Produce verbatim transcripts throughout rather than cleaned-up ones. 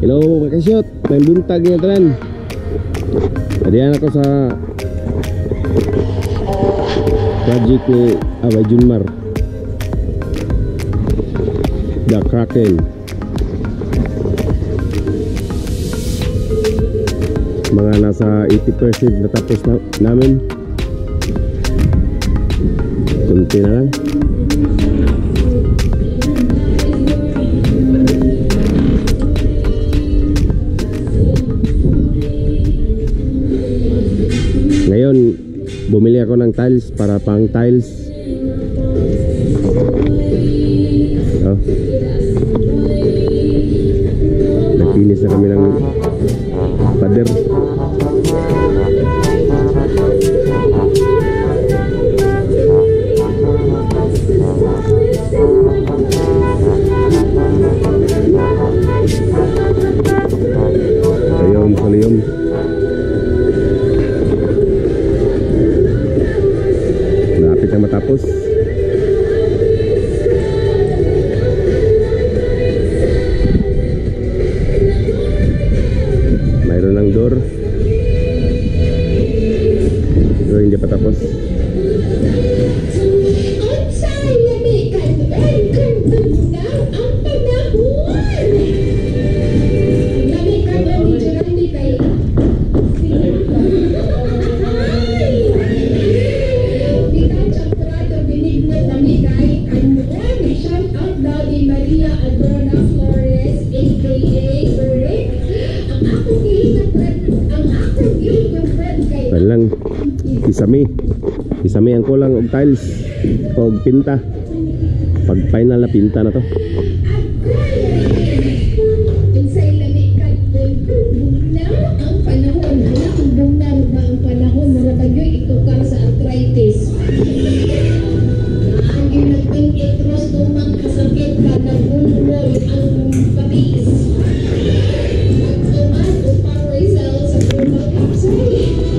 Hello mga kasyot, may buntag nga tanan. Adiyan ako sa project ni Abay Junmar, The Kraken. Mga nasa eighty percent na tapos na, namin. Kunti na lang. Ngayon, bumili ako ng tiles para pang tiles. Oh. Nagkinis na kami ng pader. Sayom, sayom. Malapit na matapos. Mayroon ng door, pero hindi pa tapos. Lang isami isami ang kulang og tiles og pinta. Pag final na pinta na to. Ang panahon ang bugnaw ba ang panahon mura bagyo itukar sa arthritis. Ang ginagting itros tumang kasakit ka nagbulbol ang patiis. Pagtuman o power cells sa global capsule.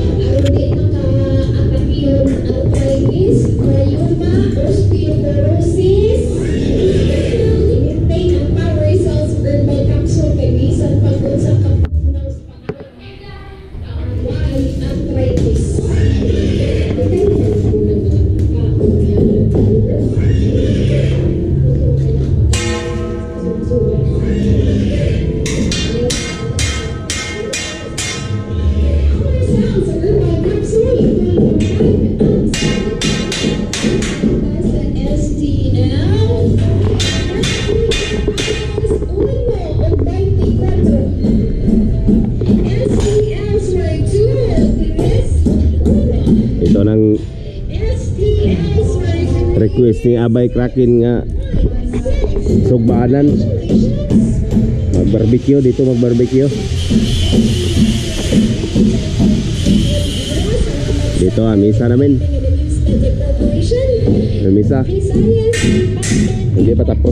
Ito nang request ni Abay Kraken nga sugbaanan mag-barbecue dito, mag-barbecue dito ah, misa namin. Misa hindi pa tapos.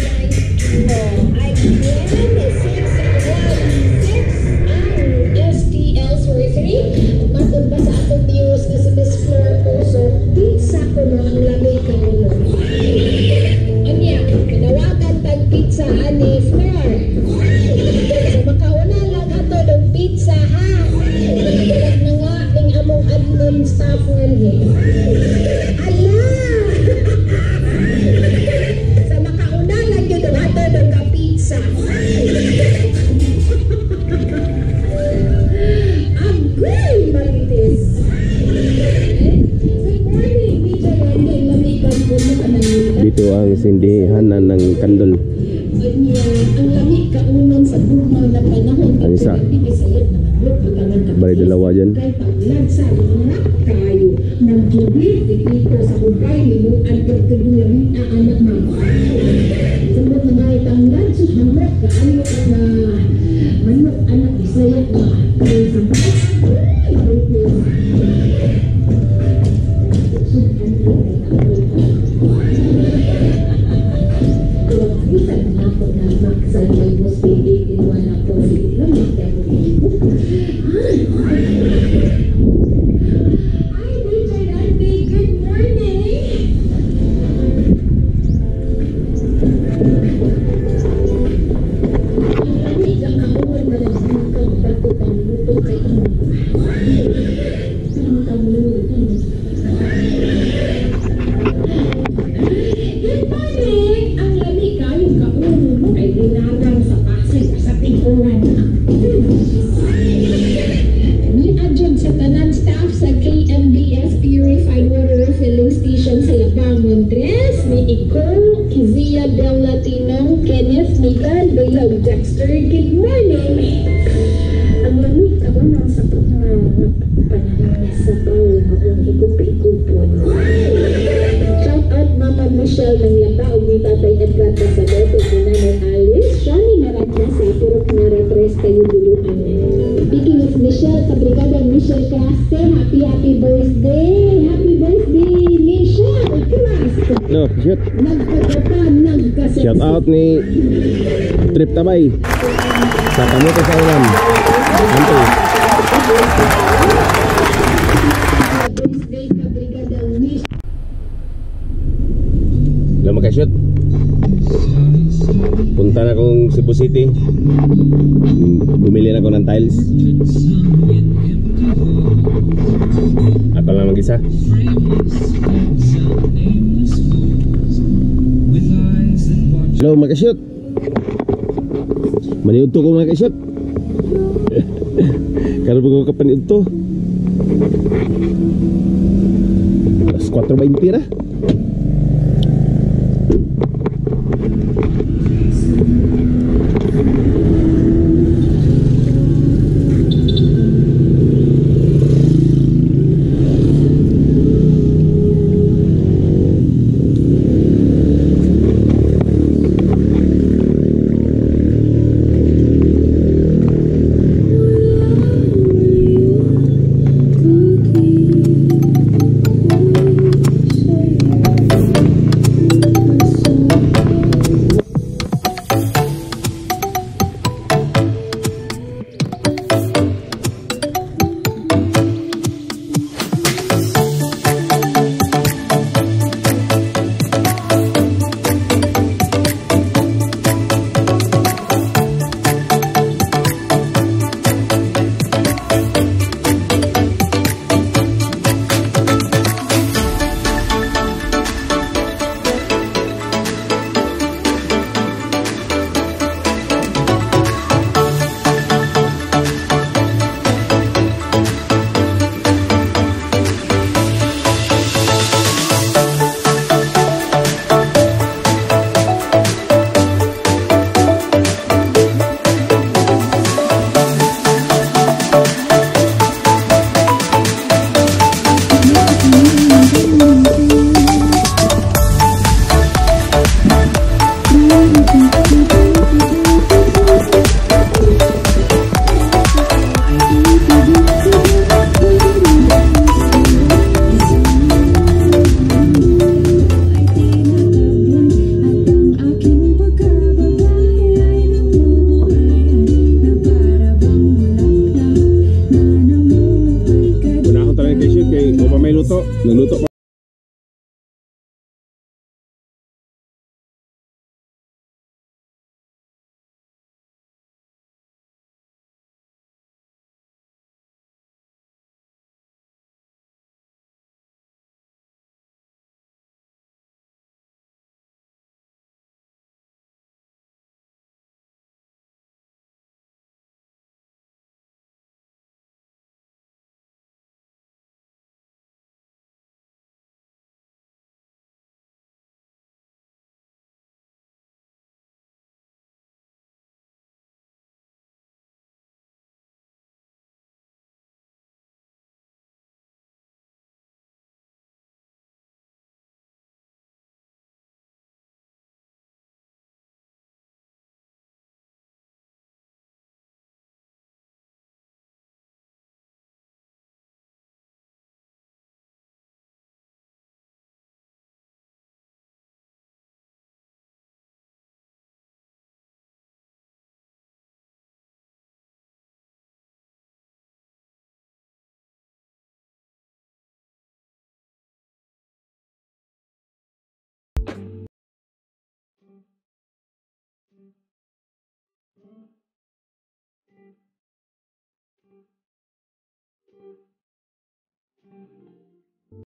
Dito ang sindihan ng kandol. Ang lamig kaunon sa bugnaw na panahon. Ang isa bali dalawa dyan. Lagsa kayo ng tubig dito sa kubay niluan pagkadulang na anak mama. Sabot na nga itang lansos manok kaayo na manok anak isayat na kayo sa Michelle Dexter, good morning. Ang lamig ako ng sakot na panahon sa bawang akong higup-higupon. Shout out Mama Michelle ng Lata o ni Tatay Edgardo sa Boto si Nanay Alice. Siya ni Naranja sa Purok na Retres kayo duluan. Speaking of Michelle, sa Brigada Michelle Classe, happy happy birthday! Happy birthday, Michelle Classe! No, shoot. Nagkagapa, nagkasasi. Shout out ni Trip Tabay sa Kamuto sa Ulan. Anto. Birthday ka Brigada Michelle. Wala makashoot. Punta na akong Cebu City. Bumili na ako ng tiles. Ako lang mag-isa. Hello, makashoot. Maniud to ko makashoot. Karo ba ko kapaniud to? Alas four twenty ra.